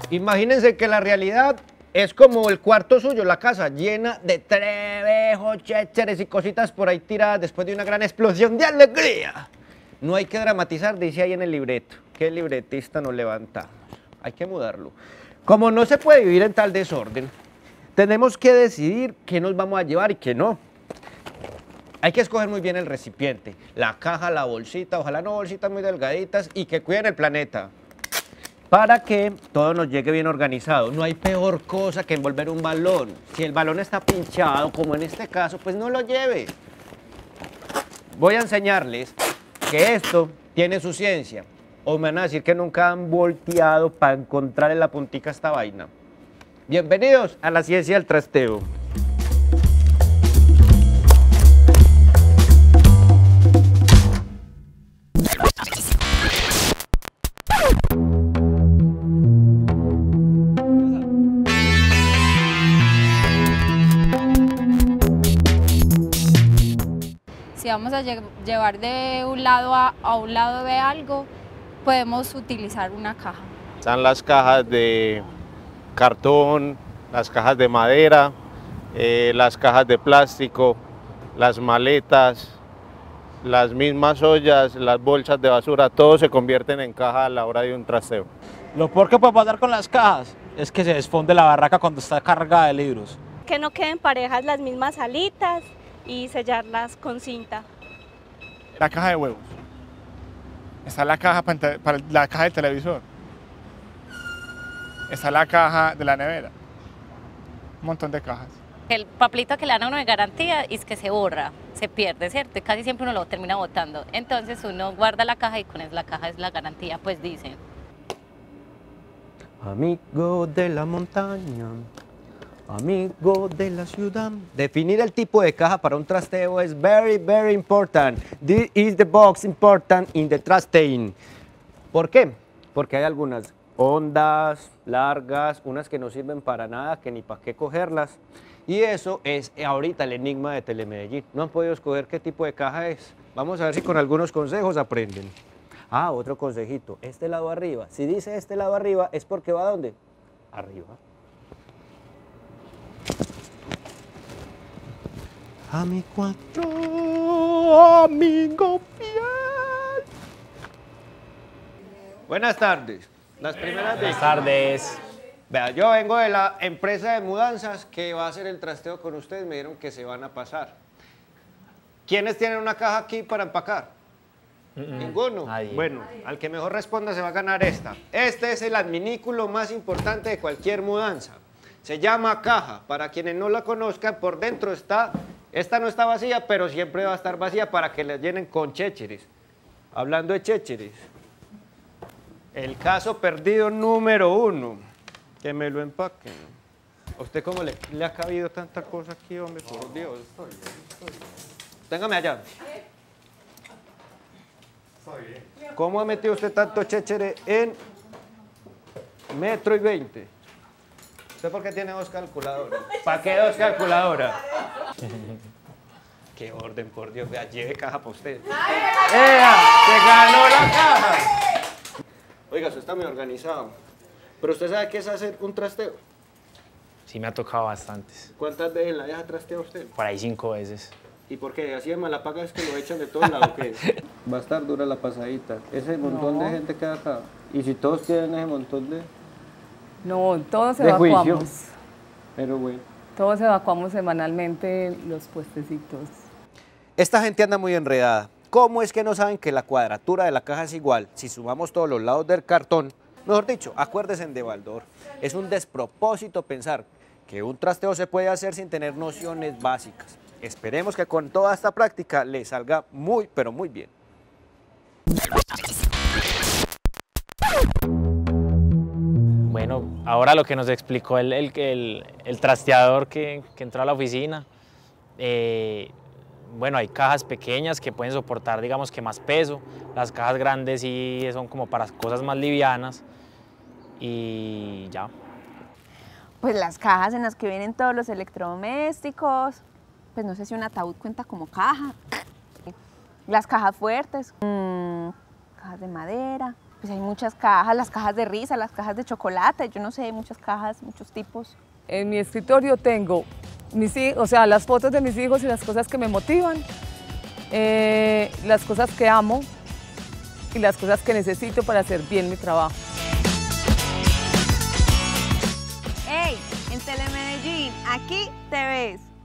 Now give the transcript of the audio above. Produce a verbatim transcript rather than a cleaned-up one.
Imagínense que la realidad es como el cuarto suyo, la casa llena de trebejos, chécheres y cositas por ahí tiradas después de una gran explosión de alegría. No hay que dramatizar, dice ahí en el libreto, que el libretista nos levantamos. Hay que mudarlo. Como no se puede vivir en tal desorden, tenemos que decidir qué nos vamos a llevar y qué no. Hay que escoger muy bien el recipiente, la caja, la bolsita, ojalá no bolsitas muy delgaditas y que cuiden el planeta, para que todo nos llegue bien organizado. No hay peor cosa que envolver un balón. Si el balón está pinchado, como en este caso, pues no lo lleve. Voy a enseñarles que esto tiene su ciencia. O me van a decir que nunca han volteado para encontrar en la puntica esta vaina. Bienvenidos a la ciencia del trasteo. Si vamos a lle llevar de un lado a, a un lado de algo, podemos utilizar una caja. Están las cajas de cartón, las cajas de madera, eh, las cajas de plástico, las maletas, las mismas ollas, las bolsas de basura, todo se convierten en caja a la hora de un trasteo. Lo peor que puede pasar con las cajas es que se desfonde la barraca cuando está cargada de libros. Que no queden parejas las mismas alitas y sellarlas con cinta. La caja de huevos. Está la caja, para la caja del televisor. Está la caja de la nevera. Un montón de cajas. El papelito que le dan a uno de garantía es que se borra, se pierde, ¿cierto? Y casi siempre uno lo termina botando. Entonces uno guarda la caja y con eso la caja es la garantía, pues dicen. Amigo de la montaña, amigo de la ciudad. Definir el tipo de caja para un trasteo es very, very important. This is the box important in the trasting. ¿Por qué? Porque hay algunas hondas, largas, unas que no sirven para nada, que ni para qué cogerlas. Y eso es ahorita el enigma de Telemedellín. No han podido escoger qué tipo de caja es. Vamos a ver si con algunos consejos aprenden. Ah, otro consejito, este lado arriba. Si dice este lado arriba, es porque va ¿a dónde? Arriba. A mi cuatro, amigo fiel. Buenas tardes. Las primeras Buenas tardes. Vea, yo vengo de la empresa de mudanzas que va a hacer el trasteo con ustedes. Me dijeron que se van a pasar. ¿Quiénes tienen una caja aquí para empacar? Mm-mm. Ninguno. Nadie. Bueno, al que mejor responda se va a ganar esta. Este es el adminículo más importante de cualquier mudanza. Se llama caja. Para quienes no la conozcan, por dentro está, esta no está vacía, pero siempre va a estar vacía para que la llenen con chécheres. Hablando de chécheres, el caso perdido número uno. Que me lo empaquen. ¿A usted cómo le, le ha cabido tanta cosa aquí, hombre? Por Dios. Téngame allá. ¿Cómo ha metido usted tanto chéchere en metro y veinte? ¿Usted por qué tiene dos calculadoras? ¿Para qué dos calculadoras? ¡Qué orden, por Dios! Vea, lleve caja para usted. ¡Ea! ¡Se ganó la caja! Oiga, usted está muy organizado. ¿Pero usted sabe qué es hacer un trasteo? Sí, me ha tocado bastantes. ¿Cuántas veces en la vida trastea usted? Por ahí cinco veces. ¿Y por qué? ¿Así de mala paga es que lo echan de todos lados? ¿Qué? Va a estar dura la pasadita. Ese montón no. de gente queda acá. ¿Y si todos tienen ese montón de...? No, todos de evacuamos. Juicio. Pero bueno. Todos evacuamos semanalmente los puestecitos. Esta gente anda muy enredada. ¿Cómo es que no saben que la cuadratura de la caja es igual si sumamos todos los lados del cartón? Mejor dicho, acuérdense de Baldor. Es un despropósito pensar que un trasteo se puede hacer sin tener nociones básicas. Esperemos que con toda esta práctica le salga muy, pero muy bien. Bueno, ahora lo que nos explicó el, el, el, el trasteador que, que entró a la oficina. Eh, bueno, hay cajas pequeñas que pueden soportar, digamos que más peso. Las cajas grandes sí son como para cosas más livianas. Y ya. Pues las cajas en las que vienen todos los electrodomésticos, pues no sé si un ataúd cuenta como caja. Las cajas fuertes, mmm, cajas de madera, pues hay muchas cajas, las cajas de risa, las cajas de chocolate, yo no sé, muchas cajas, muchos tipos. En mi escritorio tengo mis, o sea, las fotos de mis hijos y las cosas que me motivan, eh, las cosas que amo y las cosas que necesito para hacer bien mi trabajo. ¡Hey! En Telemedellín, aquí te ves.